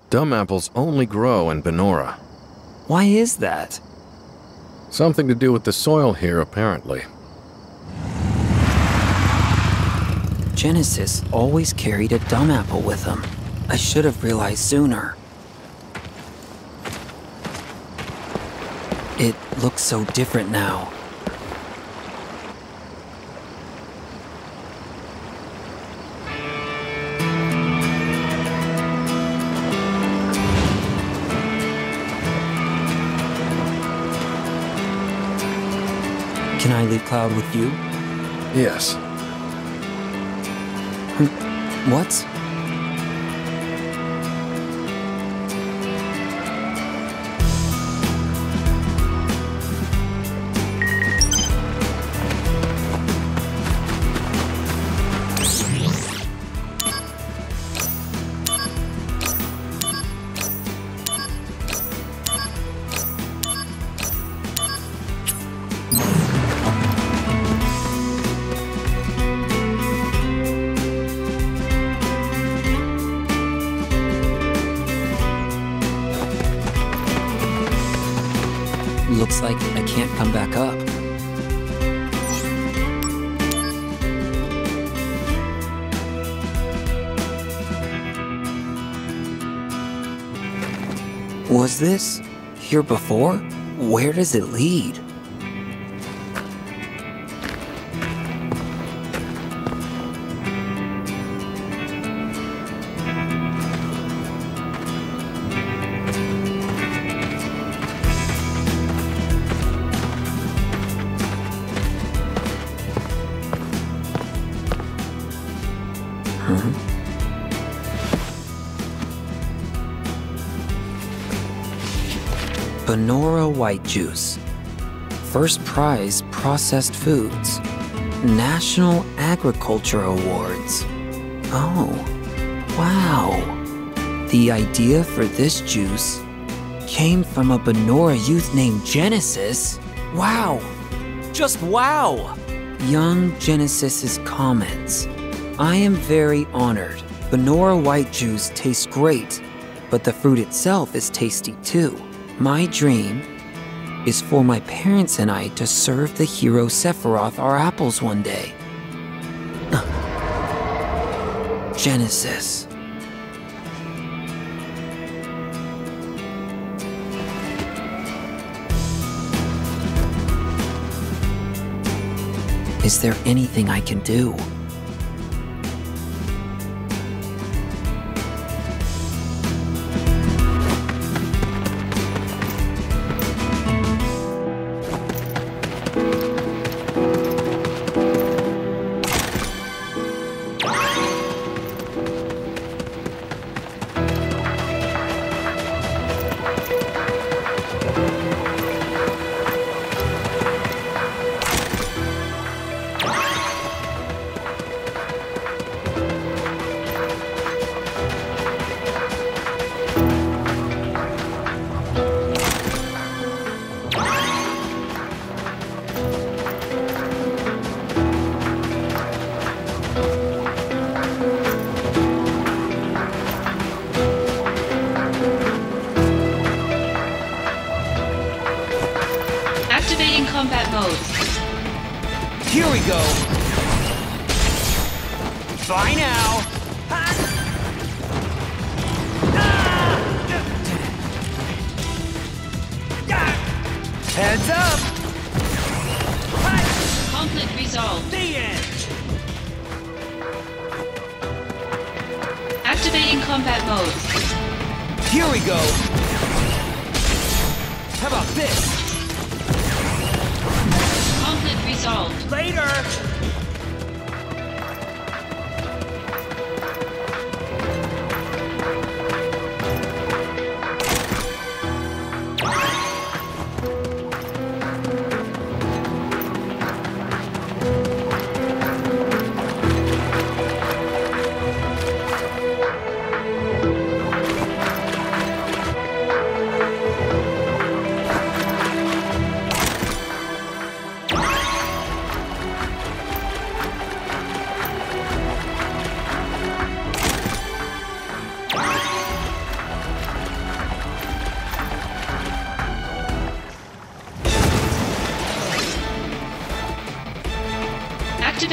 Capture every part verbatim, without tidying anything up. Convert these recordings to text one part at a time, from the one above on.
Dumb apples only grow in Benora. Why is that? Something to do with the soil here, apparently. Genesis always carried a dumb apple with him. I should have realized sooner. It looks so different now. Can I leave Cloud with you? Yes. What? Looks like I can't come back up. Was this here before? Where does it lead? Benora White Juice. First prize processed foods. National Agriculture Awards. Oh, wow. The idea for this juice came from a Benora youth named Genesis. Wow. Just wow. Young Genesis's comments. I am very honored. Benora White Juice tastes great, but the fruit itself is tasty too. My dream is for my parents and I to serve the hero Sephiroth our apples one day. Genesis. Is there anything I can do? Activating combat mode. Here we go. Bye now. Heads up. Conflict resolved. The end. Activating combat mode. Here we go. How about this? Conflict resolved. Later.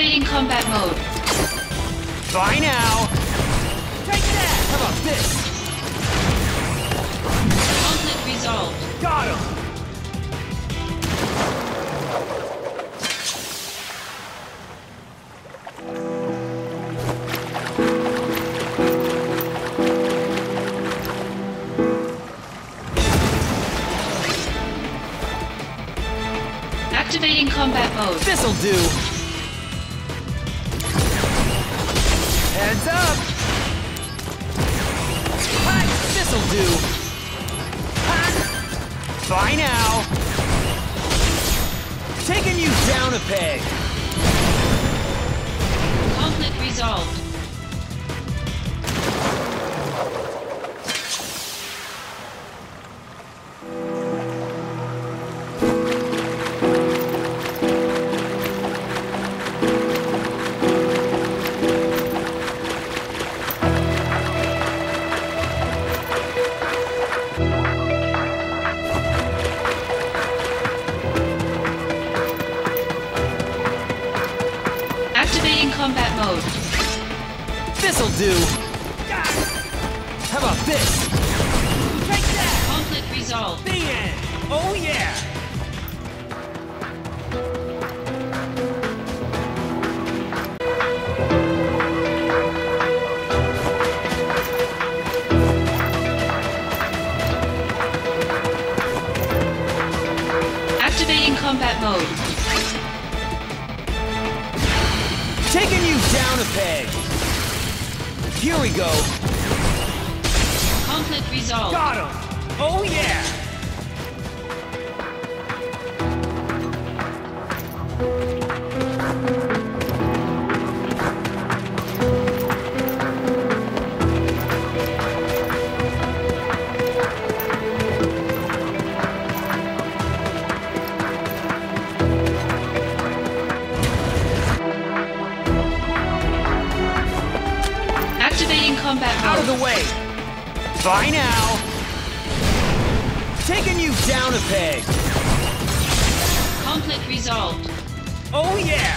Activating combat mode. Bye now. Take that! How about this? Conflict resolved. Got him! Activating combat mode. This'll do. Heads up! Hi, this'll do. Ha! Bye now. Taking you down a peg. Conflict resolved. Activating combat mode. This'll do. How about this? Take that! Conflict resolved. The end! Oh yeah! Activating combat mode. Taking you down a peg. Here we go. Conflict resolved. Got him! Oh yeah! Activating combat Out of mode. the way! Bye now! Taking you down a peg. Conflict resolved. Oh yeah!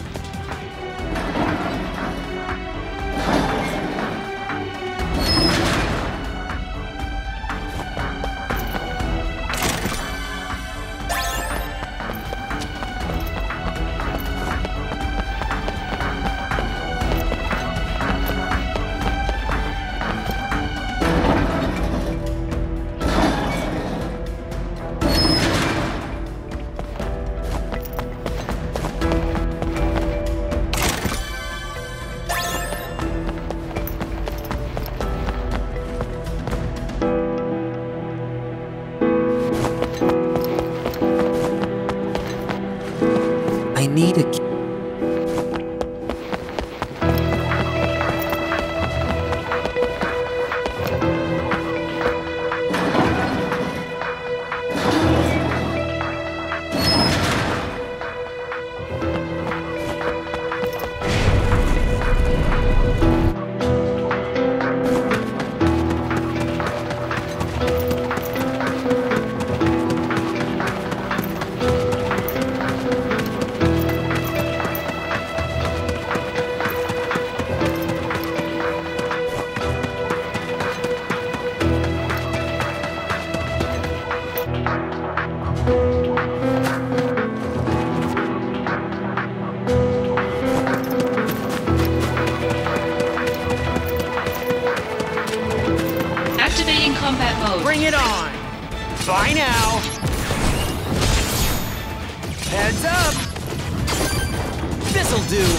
I need a key. Activating combat mode. Bring it on! Bye now! Heads up! This'll do!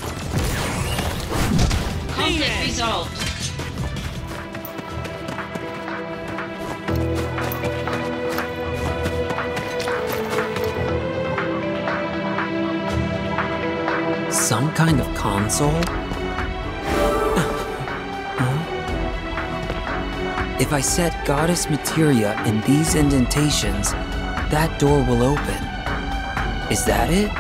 Conflict Yeah. resolved. Some kind of console? Huh? If I set Goddess Materia in these indentations, that door will open. Is that it?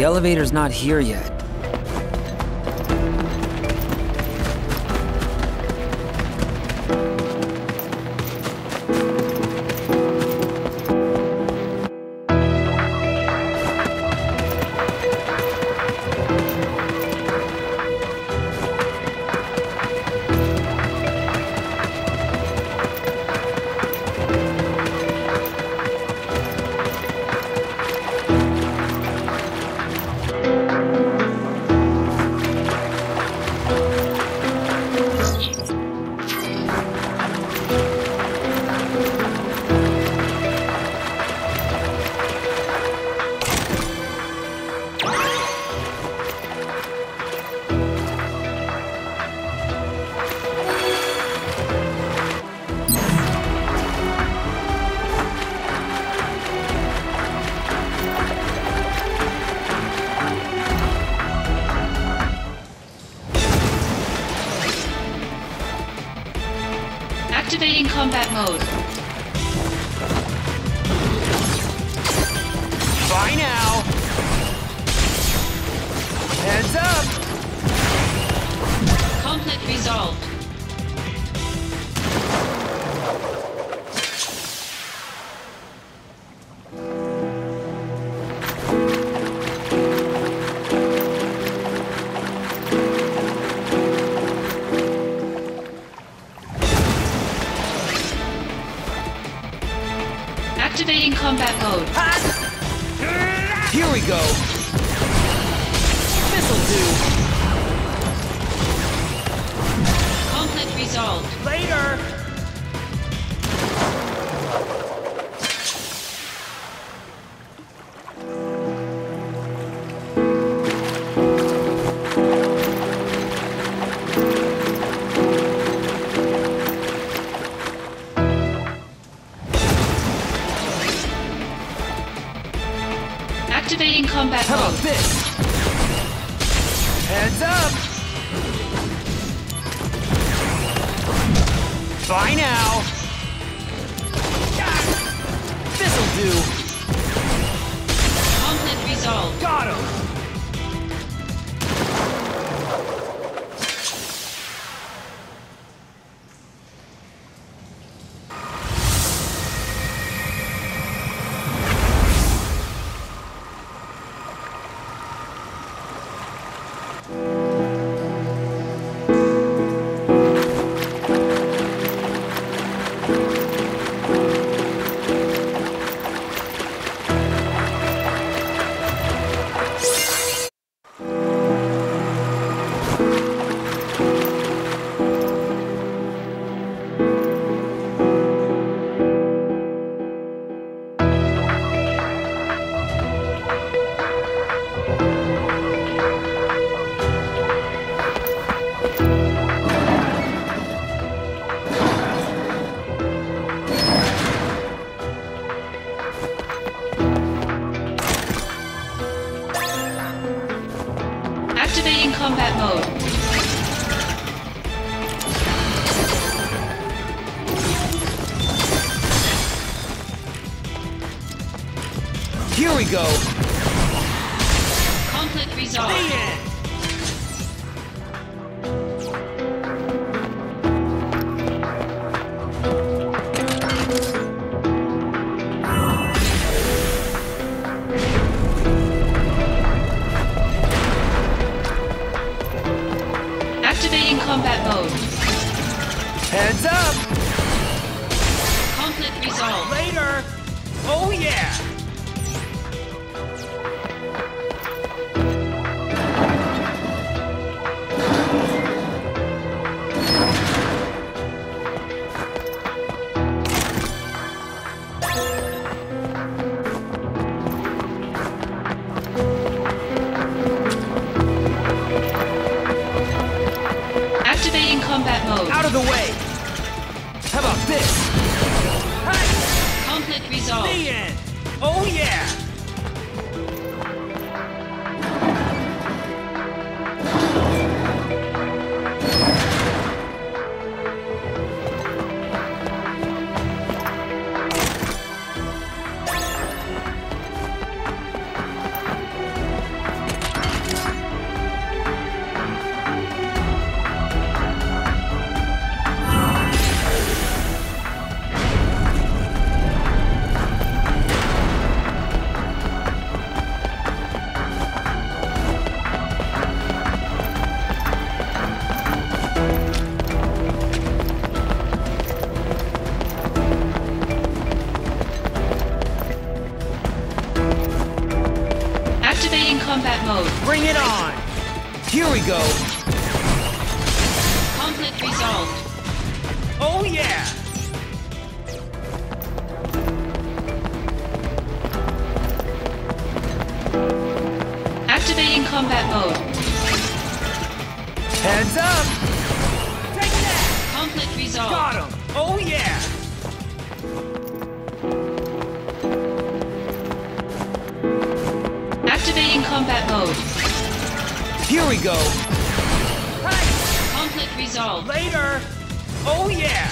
elevator's not here yet. Activating combat mode. Bye now. Heads up. Conflict resolved. Activating combat mode. Here we go. This'll do. Conflict resolved. Later. Activating combat How about mode. this? Heads up. Bye now. This'll do. Conflict resolved. Got him. Activating combat mode. Here we go. Conflict resolved. The end. Activating combat mode. Heads up. Conflict resolved. Later. Oh yeah. Activating combat mode. Out of the way. How about this? Hey. Conflict resolved. The end. Oh yeah. go. Conflict resolved. Oh yeah! Activating combat mode. Heads up! Take that! Conflict resolved. Got him! Oh yeah! Activating combat mode. Here we go! Hey! Conflict resolved. Later! Oh yeah!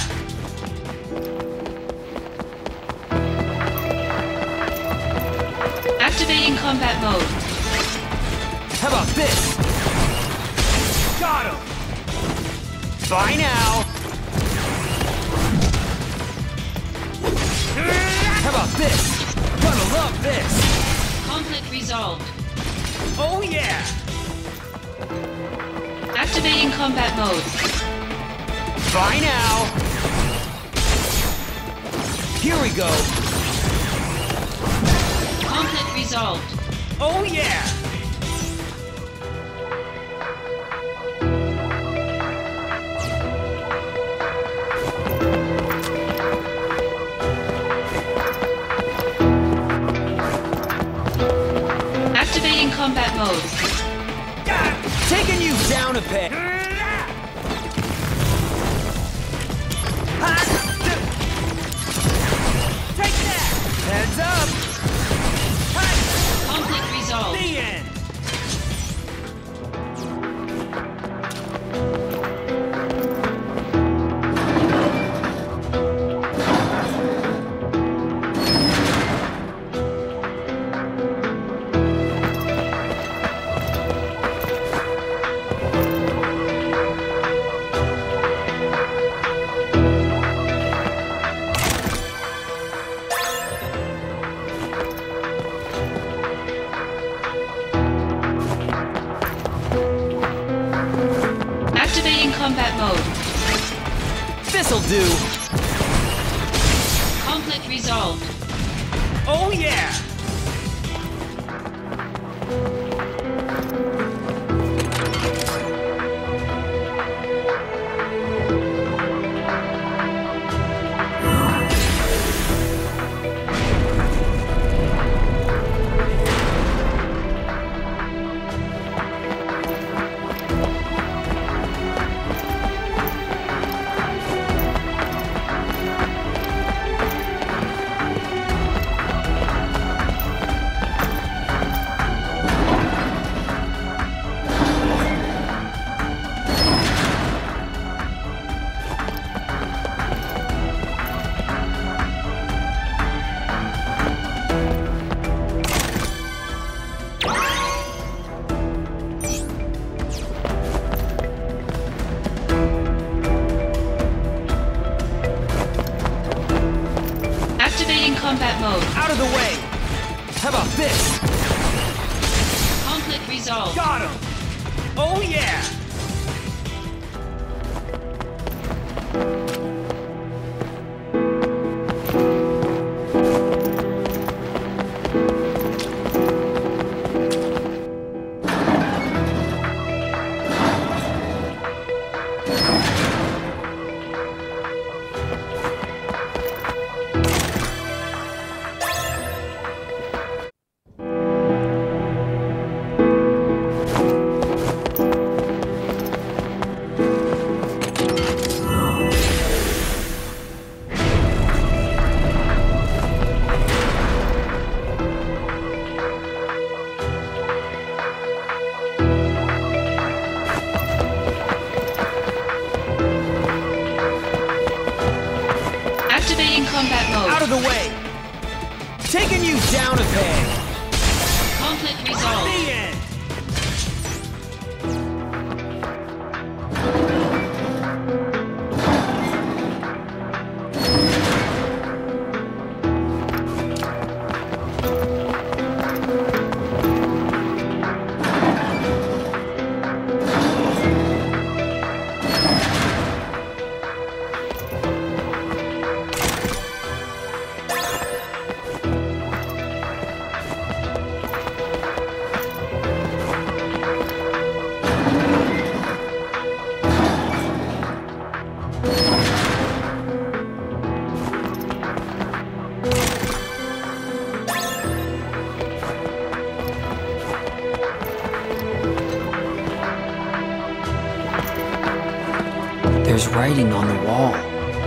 Activating combat mode. How about this? Got him! Bye now! How about this? Gonna love this! Conflict resolved. Oh yeah! Activating combat mode. Bye now! Here we go! Conflict resolved. Oh yeah! Activating combat mode. Taking you down a peg. Take that! Heads up! Hey! Conflict resolved. The end! Activating combat mode. This'll do! Conflict resolved. Oh yeah! Activating combat mode. Out of the way! How about this? Conflict resolved. Got him! Oh yeah! Activating combat mode. Out of the way! Taking you down a peg! Conflict resolved. The end! There's writing on the wall.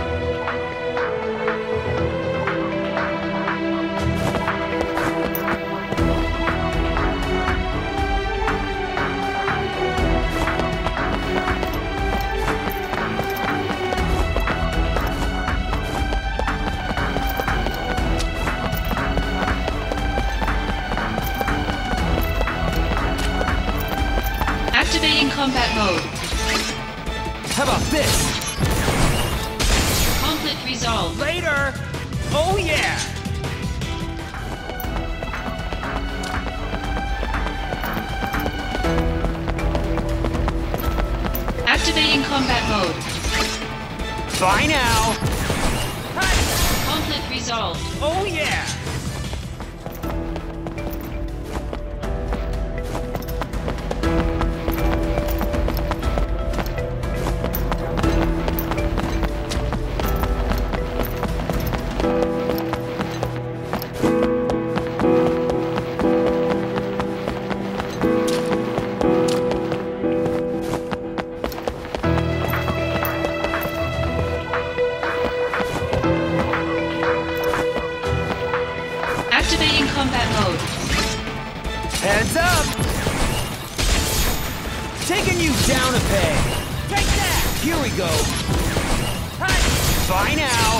Activating combat mode. How about this? Conflict resolved. Later! Oh yeah! Activating combat mode. Bye now! Hi. Conflict resolved. Oh yeah! Activating combat mode. Heads up! Taking you down a peg! Take that! Here we go! Hi. Bye now!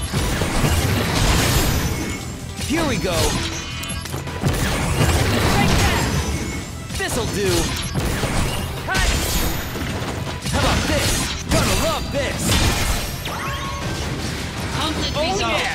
Here we go! Take that! This'll do! Hi. How about this? Gonna love this! Conflict Oh resolved. yeah!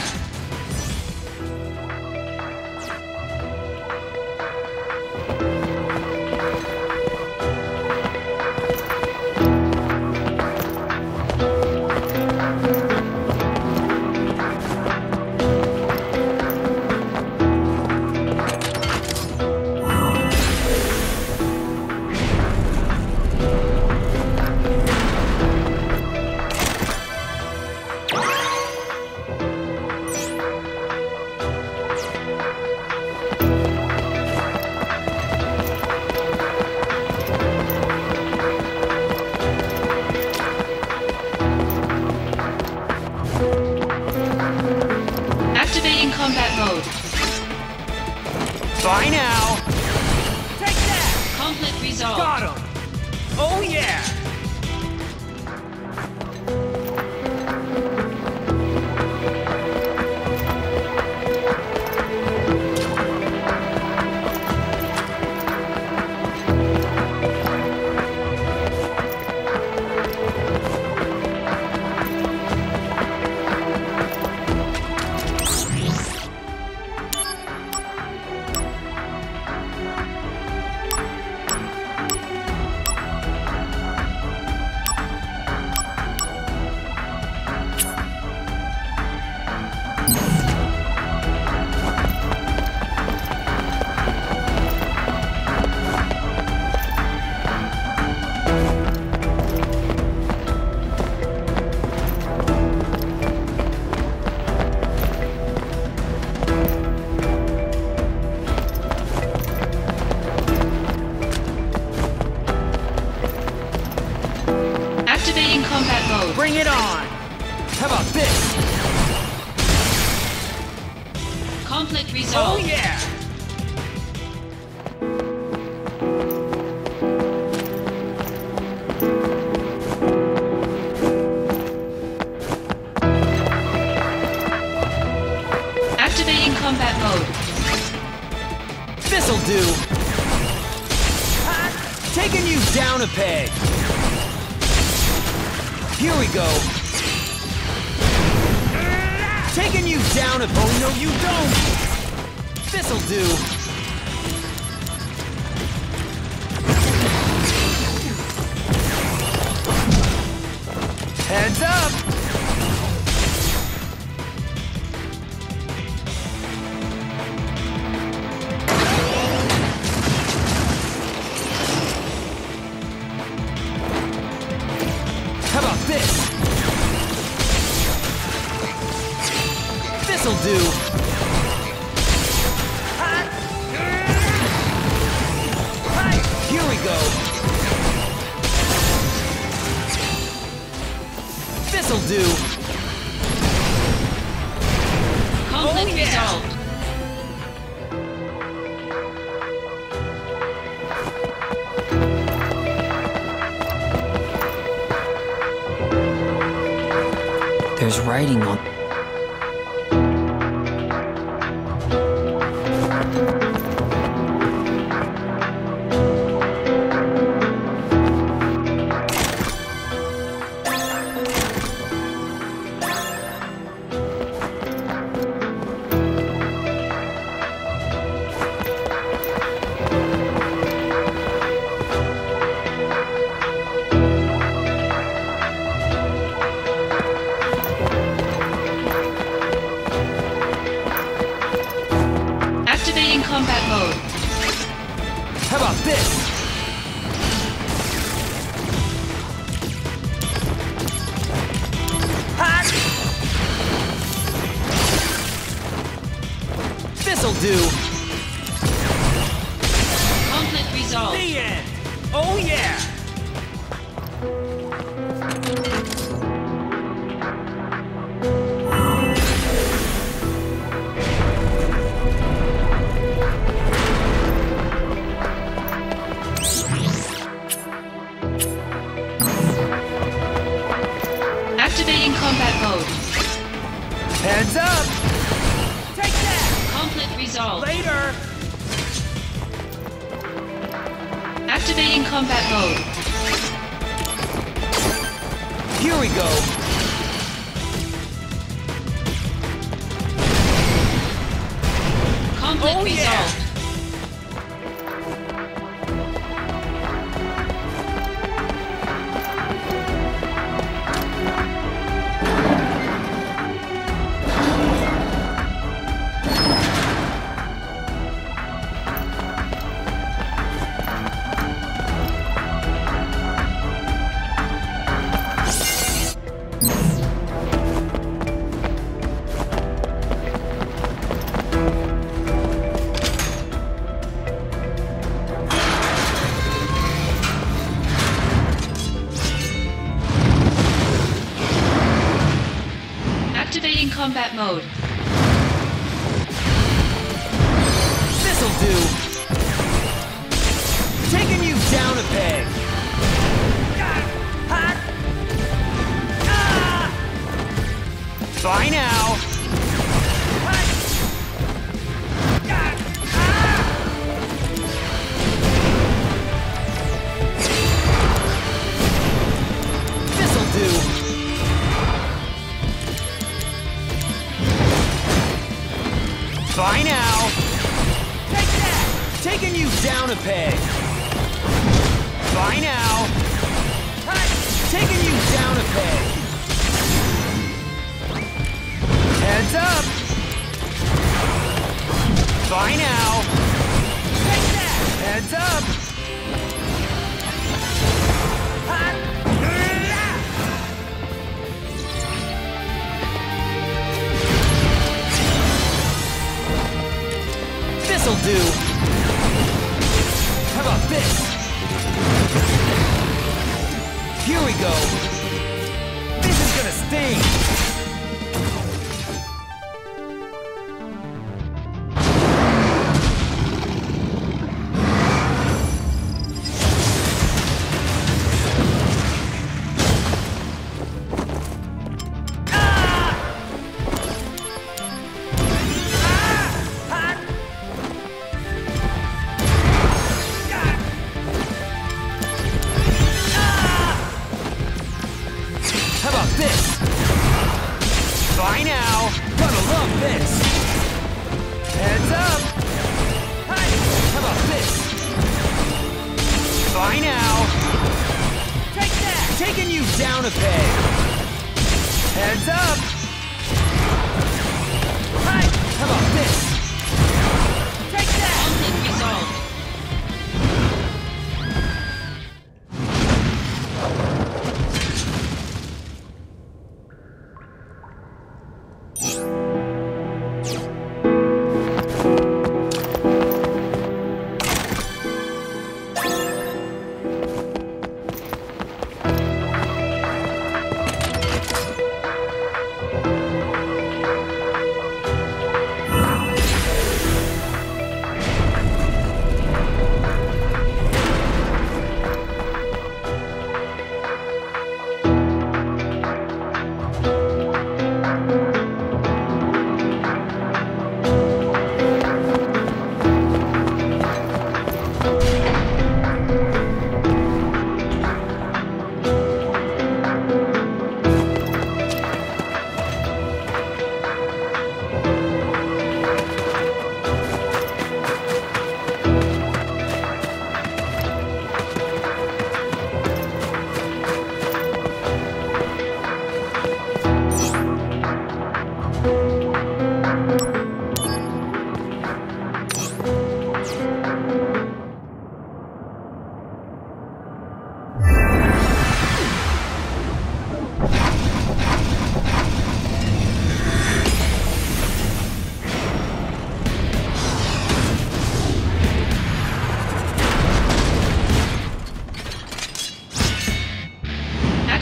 Activating combat mode. Bye now! Take that! Conflict resolved. Got him! Oh yeah! Activating combat mode. Bring it on! How about this? Conflict Oh resolved. yeah! Activating combat mode. This'll do! Ha! Taking you down a peg! Here we go! Taking you down a... Oh no you don't! This'll do! Heads up! How about this? This'll do! Ha! Hi! Here we go! This'll do. Conflict Oh, yeah. resolved. There's writing on. Activating combat mode. How about this? Ha! This'll do. Conflict resolved. The end. Oh yeah. Activating combat mode. Heads up. Take that. Conflict resolved. Later. Activating combat mode. Here we go. Conflict Oh, yeah. resolved. Activating combat mode. This'll do. Taking you down a peg. Hot. Ah! Bye now. Hot. Ah! This'll do. Bye now. Take that. Taking you down a peg. Bye now. Hot. Taking you down a peg. Heads up. Bye now. Take that. Heads up. Hot. This'll do. How about this? Here we go. This is gonna sting. This. Bye now. Gonna love this. Heads up. Hi. How about this? Bye now. Take that. Taking you down a peg. Heads up. Hi. How about this? Take that. Conflict resolved.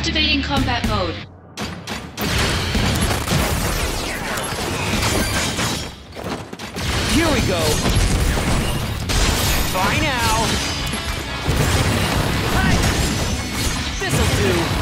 Activating combat mode. Here we go. Bye now. Hi. This'll do.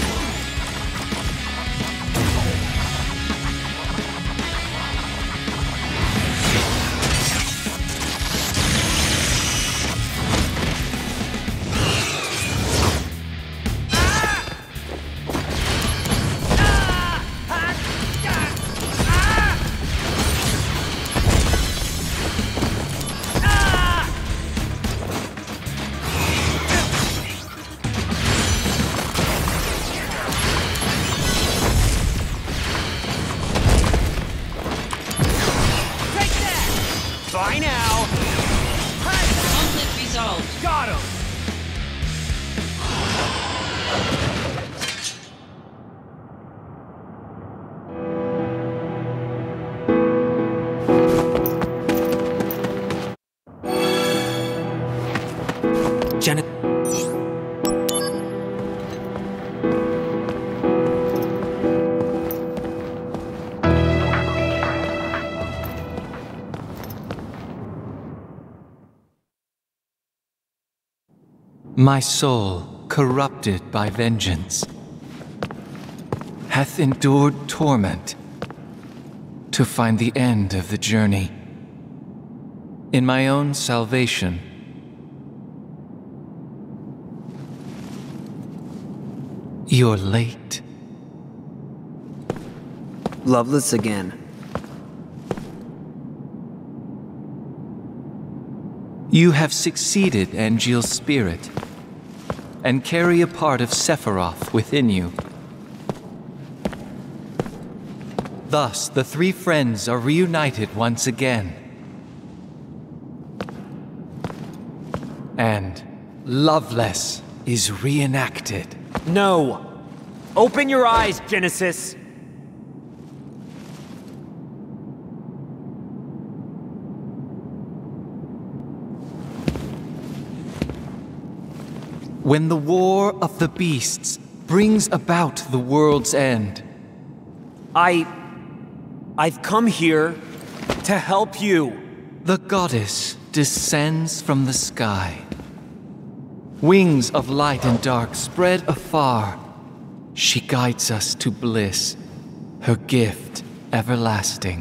Bye now! Conflict resolved. Got him! Janet. My soul, corrupted by vengeance, hath endured torment to find the end of the journey. In my own salvation, you're late. Loveless again. You have succeeded Angeal's spirit, and carry a part of Sephiroth within you. Thus, the three friends are reunited once again. And Loveless is reenacted. No! Open your eyes, Genesis! When the war of the beasts brings about the world's end, I... I've come here to help you. the goddess descends from the sky. Wings of light and dark spread afar. She guides us to bliss, her gift everlasting.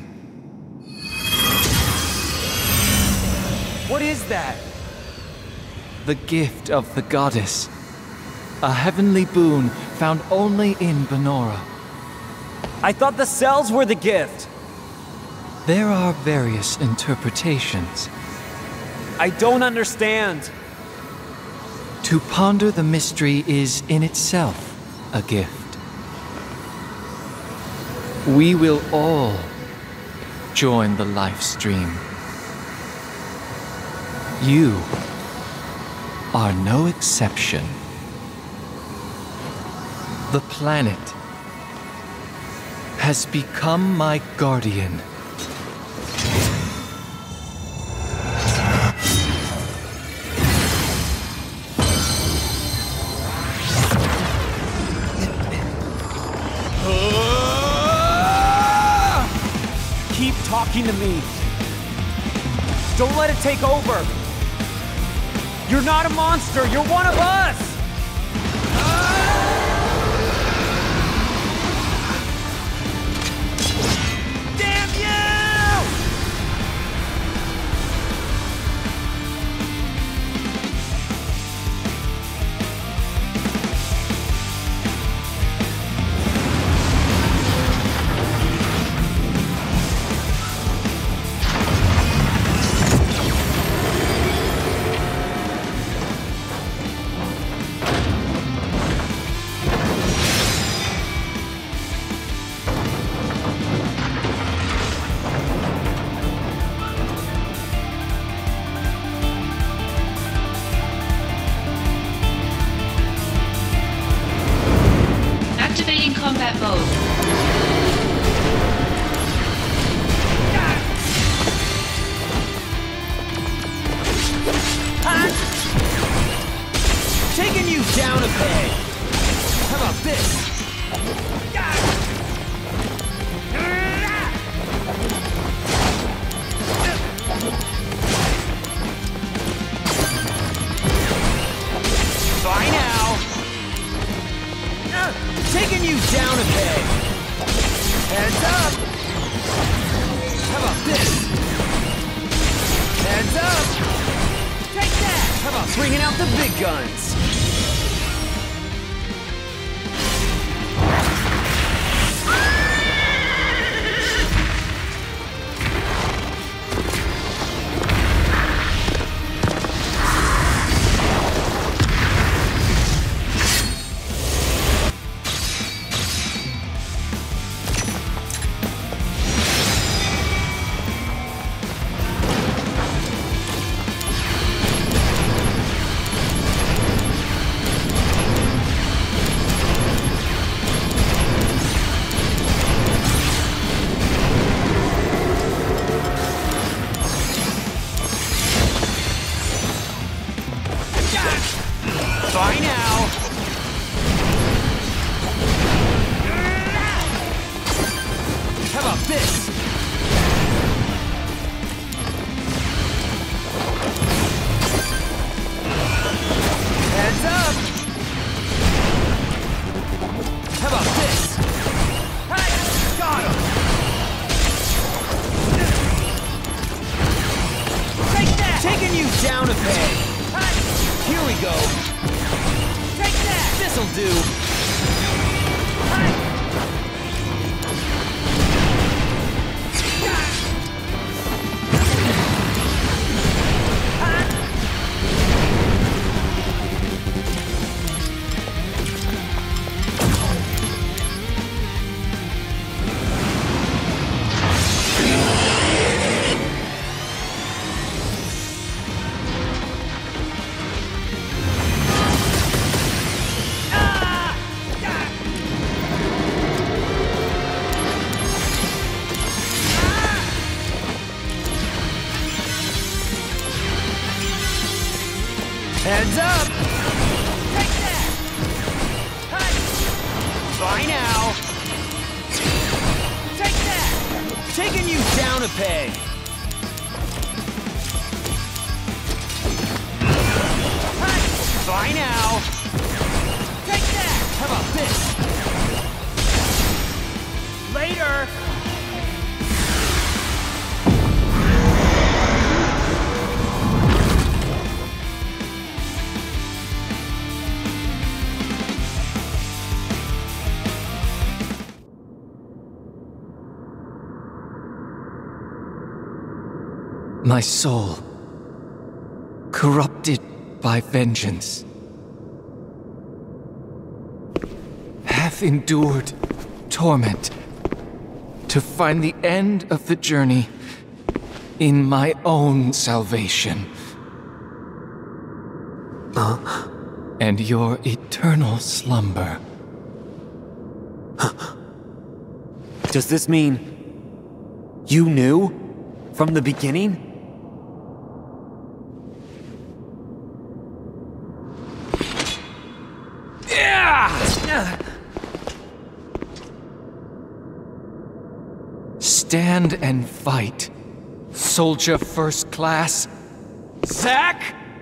What is that? The gift of the goddess. A heavenly boon found only in Benora. I thought the cells were the gift. There are various interpretations. I don't understand. To ponder the mystery is in itself a gift. We will all join the life stream. You are no exception. The planet has become my guardian. Keep talking to me. Don't let it take over. You're not a monster, you're one of us! Damn you! about this? Bye now. Uh, taking you down a peg. Heads up. How about this? Heads up. Take that. How about bringing out the big guns? Bye now. How about this? Heads up. How about this? Hey, got him. Take that. Taking you down a peg. Hey, here we go. This'll do. Heads up! Take that! Hey! Bye now! Take that! Taking you down a peg! Hey! Bye now! Take that! How about this? Later! My soul, corrupted by vengeance, hath endured torment to find the end of the journey in my own salvation. Uh, and your eternal slumber. Does this mean you knew from the beginning? Stand and fight, soldier first class. Zack!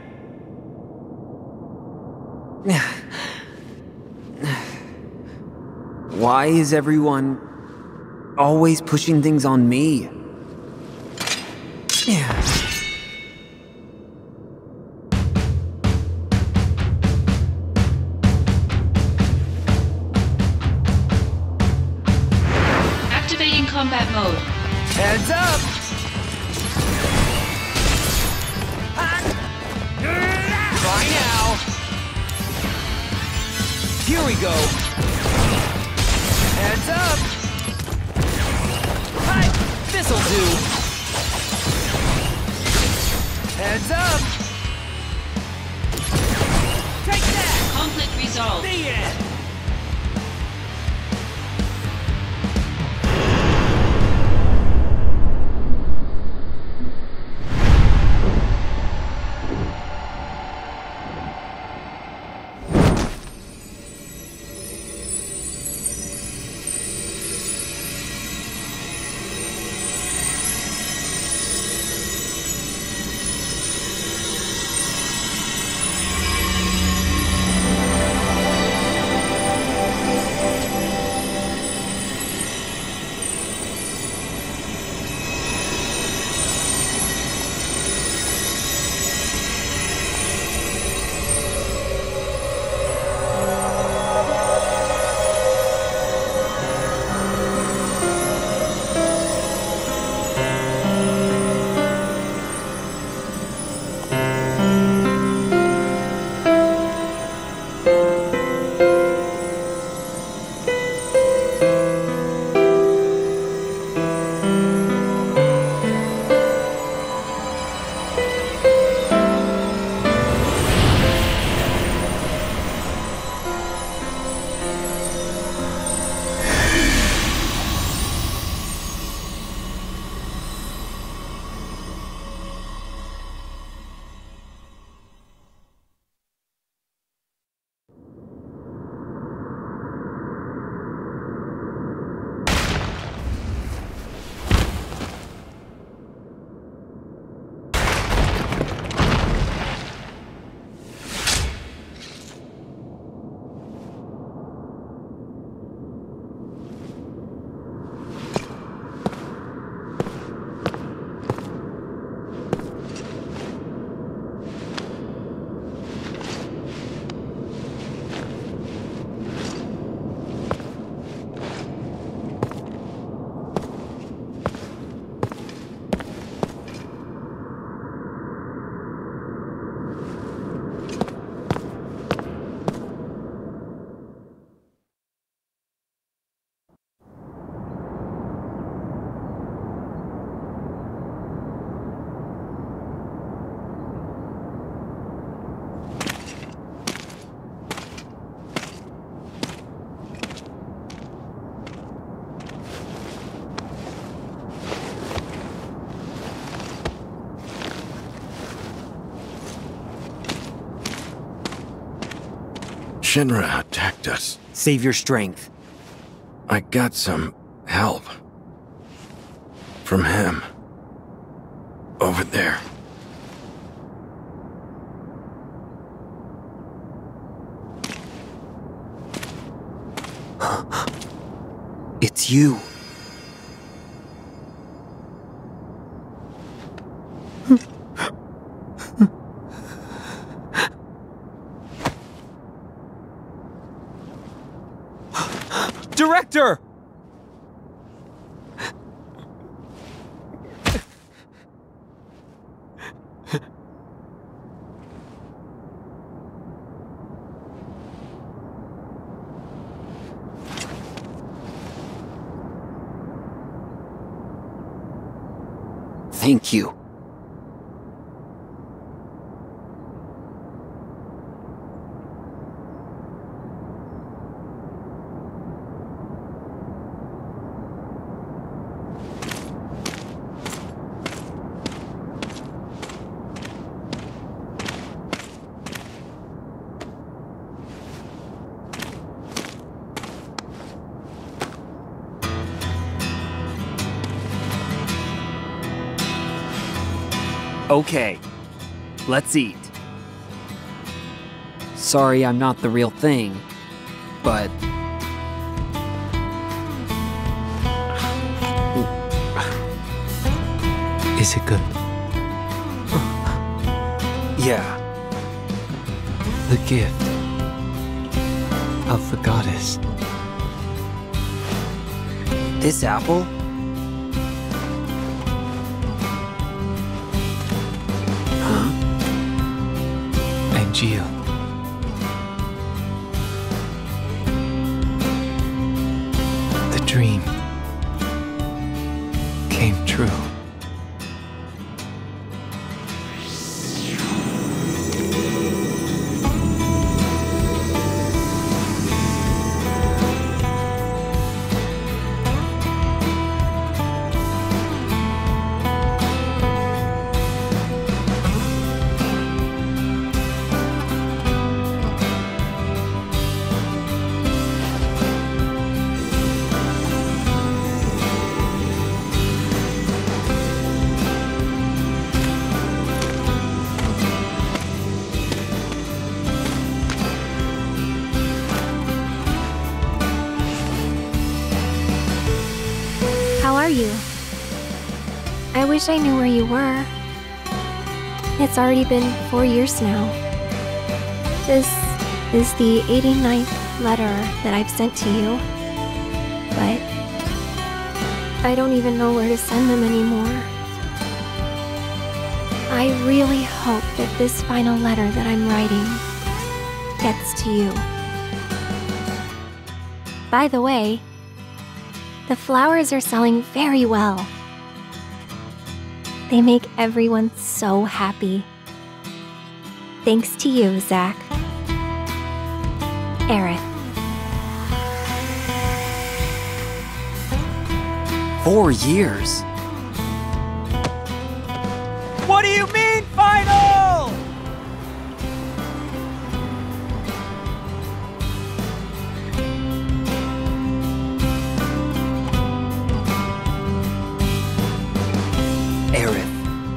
Why is everyone always pushing things on me? Activating combat mode. Heads up! Bye now! Here we go! Heads up! Hi! This'll do! Heads up! Take that! Conflict resolved. The end! Shinra attacked us. Save your strength. I got some help. From him. Over there. It's you. Director! Thank you. Okay, let's eat. Sorry I'm not the real thing, but... Is it good? Yeah. The gift of the goddess. This apple? Angeal. The dream came true. How are you? I wish I knew where you were. It's already been four years now. This is the eighty-ninth letter that I've sent to you. But I don't even know where to send them anymore. I really hope that this final letter that I'm writing gets to you. By the way, the flowers are selling very well. They make everyone so happy. Thanks to you, Zack. Aerith. Four years? What do you mean, final? Aerith.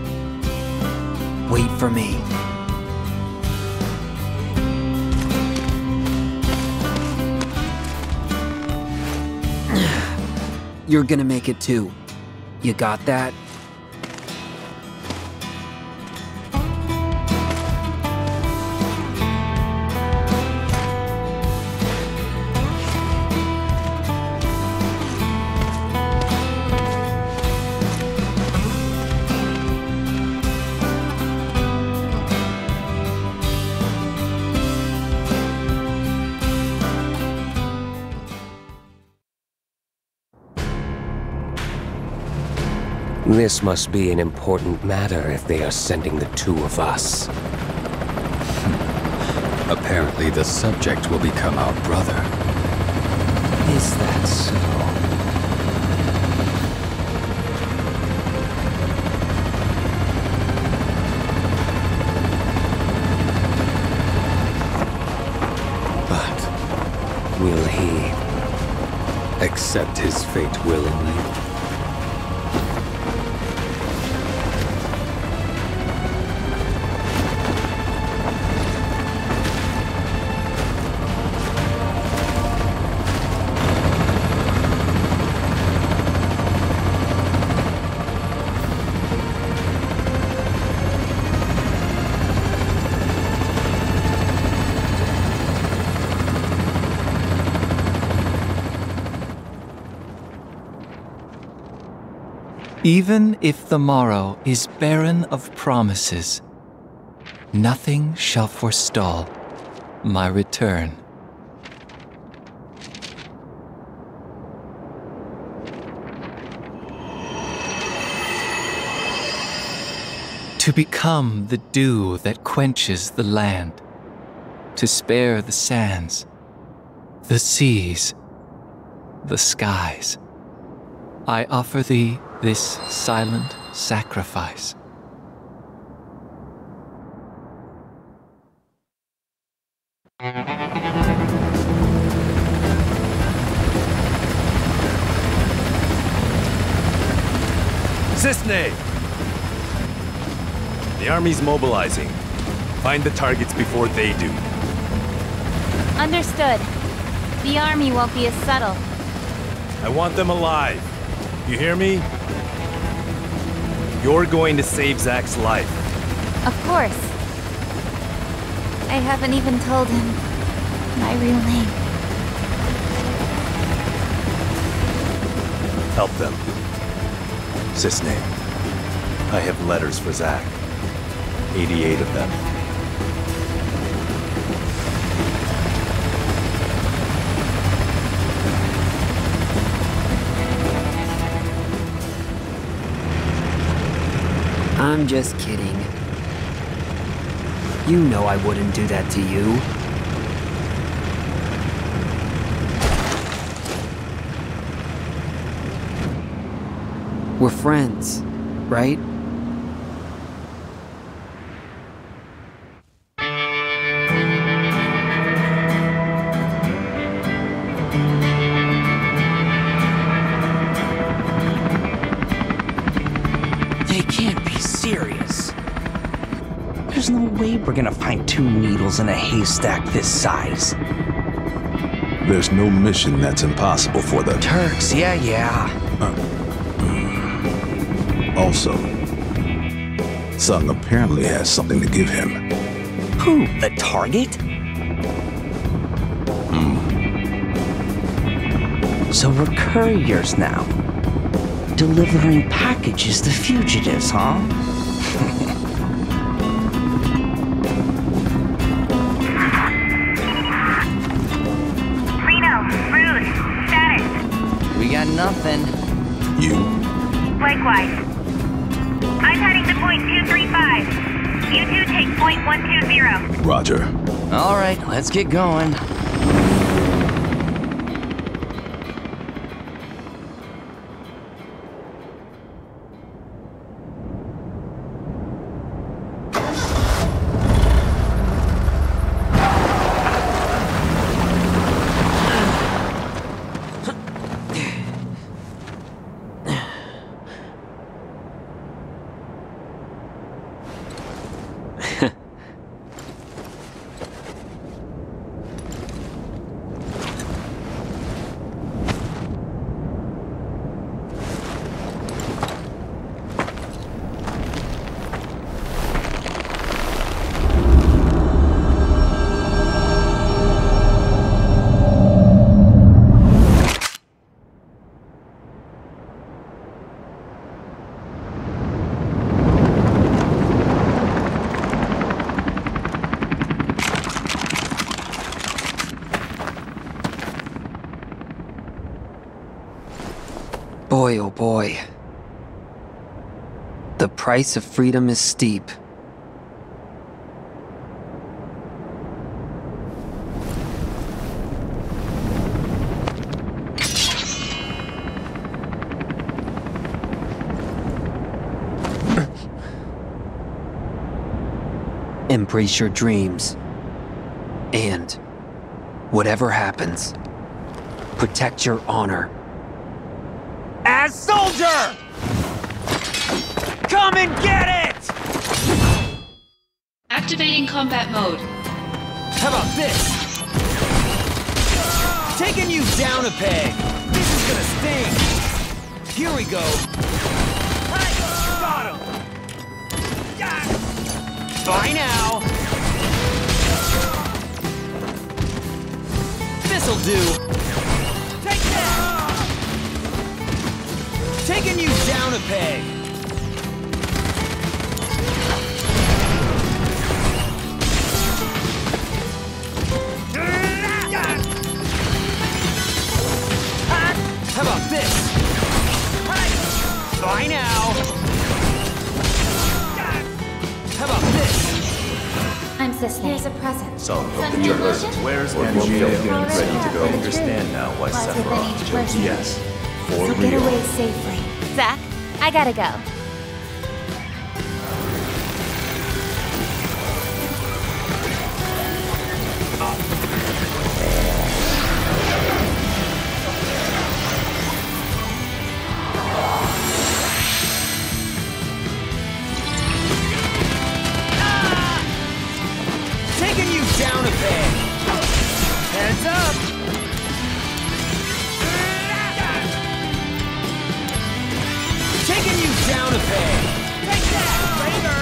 Wait for me. You're gonna make it too. You got that? This must be an important matter if they are sending the two of us. Apparently the subject will become our brother. Is that so? But Will he accept his fate willingly? Even if the morrow is barren of promises, nothing shall forestall my return. To become the dew that quenches the land, to spare the sands, the seas, the skies, I offer thee this silent sacrifice. Cissnei! The army's mobilizing. Find the targets before they do. Understood. The army won't be as subtle. I want them alive. You hear me? You're going to save Zack's life. Of course. I haven't even told him my real name. Help them. Cissnei, I have letters for Zack. eighty-eight of them. I'm just kidding. You know I wouldn't do that to you. We're friends, right? They can't be serious. There's no way we're gonna find two needles in a haystack this size. There's no mission that's impossible for the Turks, yeah, yeah. Uh, also, Sung apparently has something to give him. Who? The target? Hmm. So we're couriers now. Delivering packages to fugitives, huh? Reno, Rude, status. We got nothing. You? Likewise. I'm heading to point two three five. You two take point one two zero. Roger. All right, let's get going. Boy, oh boy. The price of freedom is steep. Embrace your dreams. And whatever happens, Protect your honor. As soldier! Come and get it! Activating combat mode. How about this? Taking you down a peg. This is gonna sting. Here we go. Got him. Bye now. This'll do. Take that. Taking you down a peg. How about this? Bye now. How about this? I'm Cisne. Here's a present. So, Some new lotion? where's Or Angel? maybe Ready a to go. photo. Understand now why Why is it that Sephiroth each chose person- yes. For So get real. away safely. Zach, I gotta go. Taking you down a peg. Heads up. Taking you down a peg. Take that, Ranger.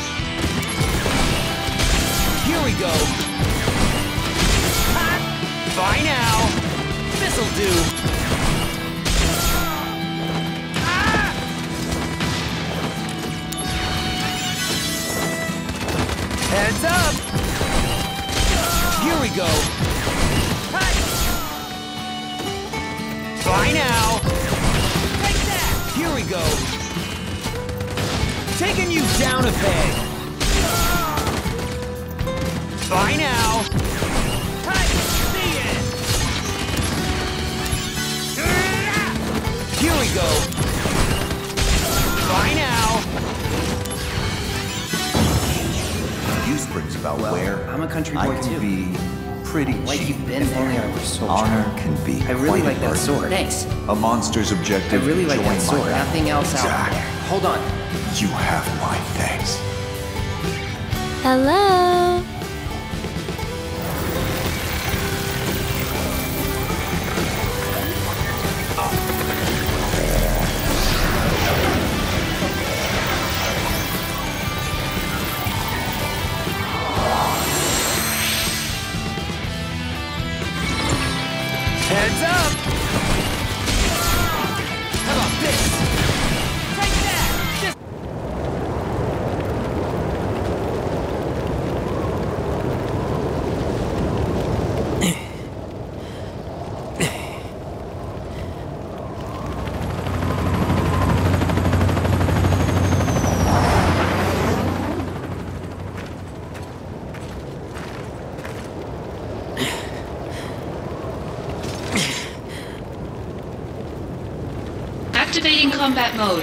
Here we go. Bye now. This'll do. Heads up. Here we go. Bye now. Take that. Here we go. Taking you down a peg. Bye now. See it. Here we go. Bye now. Use brings about Well, where I'm a country boy I can too. be pretty Like cheap. you've been If there. only I were so Honor can be I really quite like a that burden. sword. Thanks. A monster's I objective. really like join that my sword. battle. Nothing else out Zack, there. Hold on. you have my thanks. Hello? Heads up. How about this? Take that. This Activating combat mode.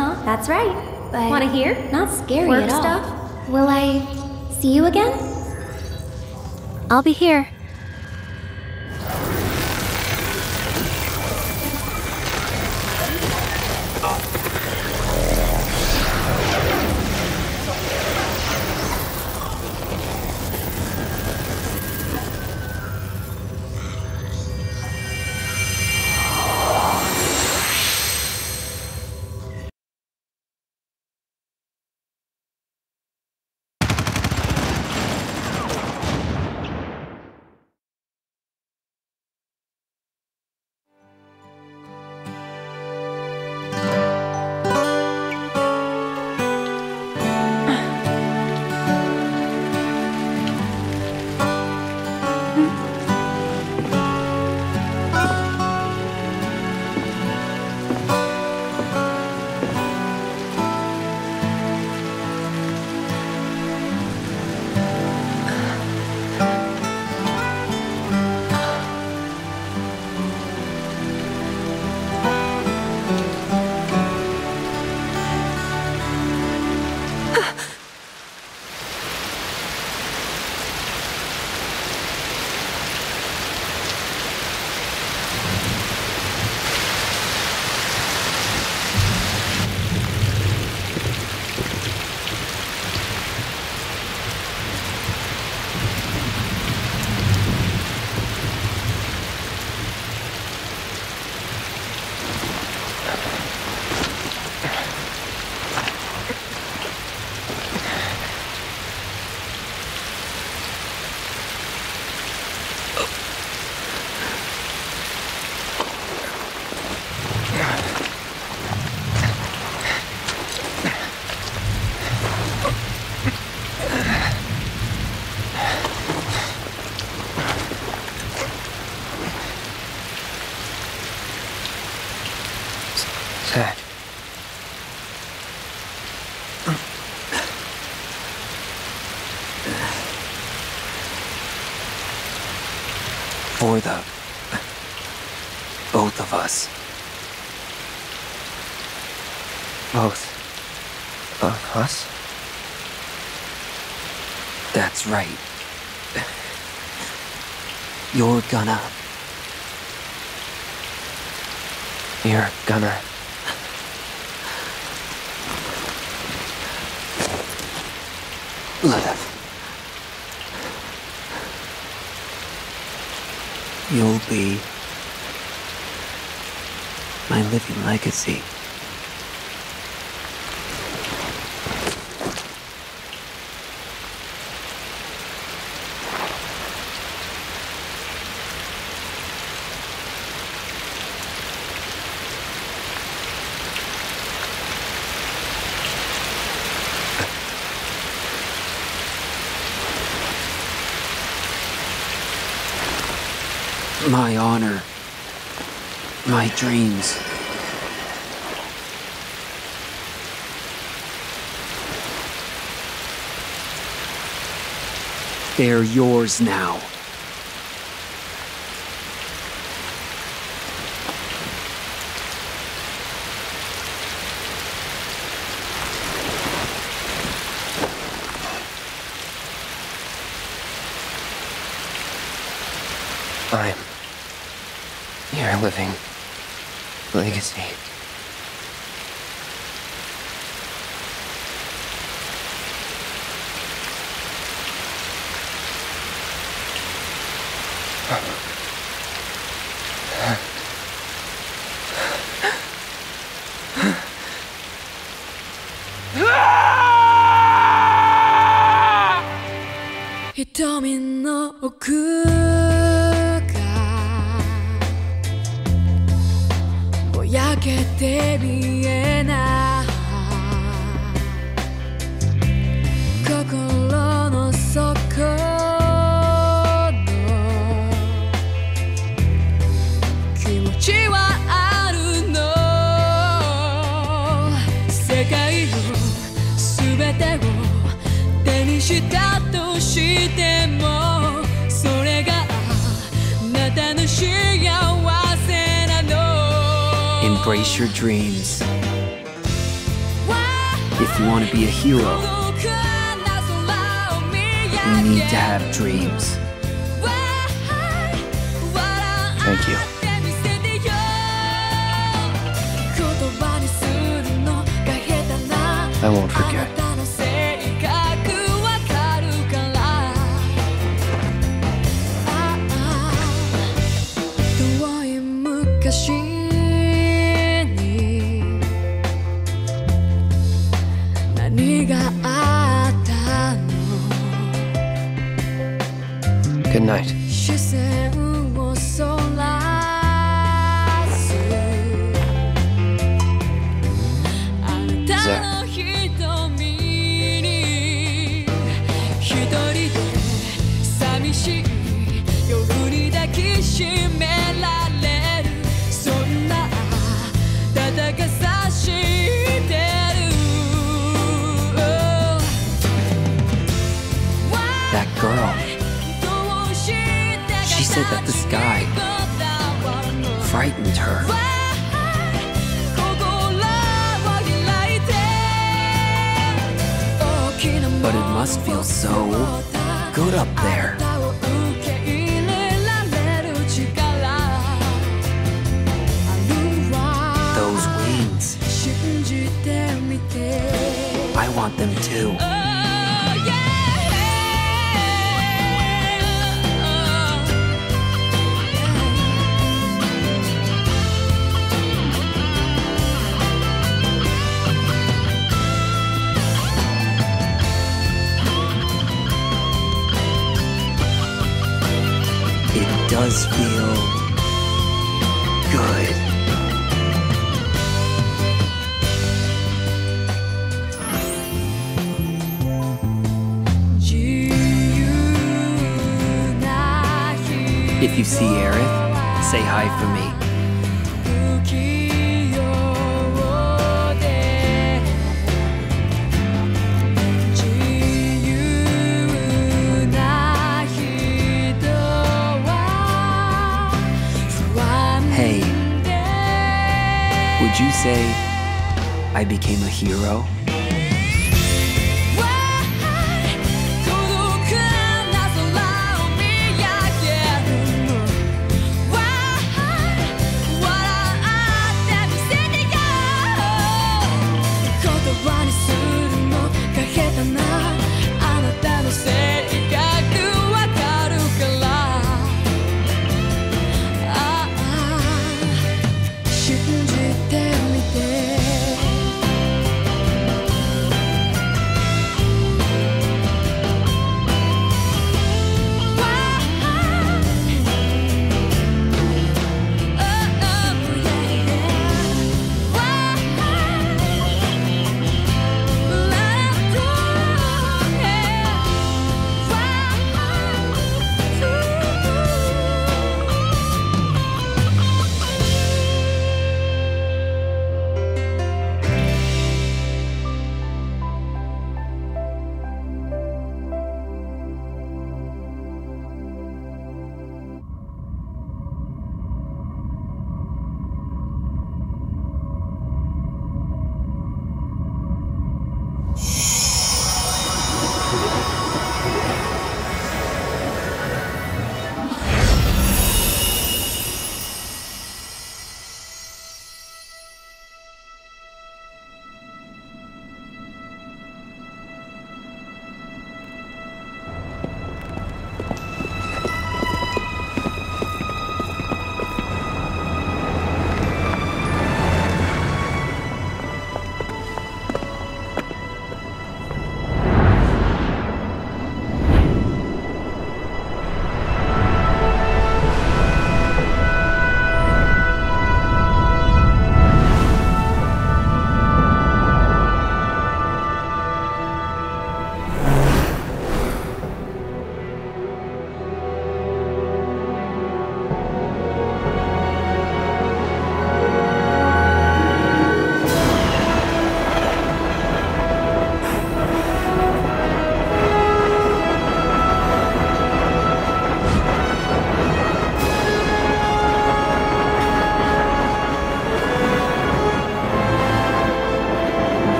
Uh-huh, that's right. But wanna hear? Not scary work at all. stuff? Will I see you again? I'll be here. Zack. For the both of us. Both of us? That's right. You're gonna... You're gonna... live. You'll be my living legacy. My honor, my dreams. They're yours now. I'm your living legacy. 瞳の奥ぼやけて見えない心の底の気持ちはあるの世界の全てを手にしたとしてもそれがあなたの幸せなの Embrace your dreams. If you want to be a hero, you need to have dreams. Thank you. I won't forget. Good night. Zack. That girl. She said that the sky frightened her. But it must feel so good up there. Those wings. I want them too. It does feel good. If you see Aerith, say hi for me. Hey, would you say I became a hero?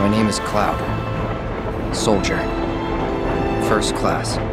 My name is Cloud. Soldier. First class.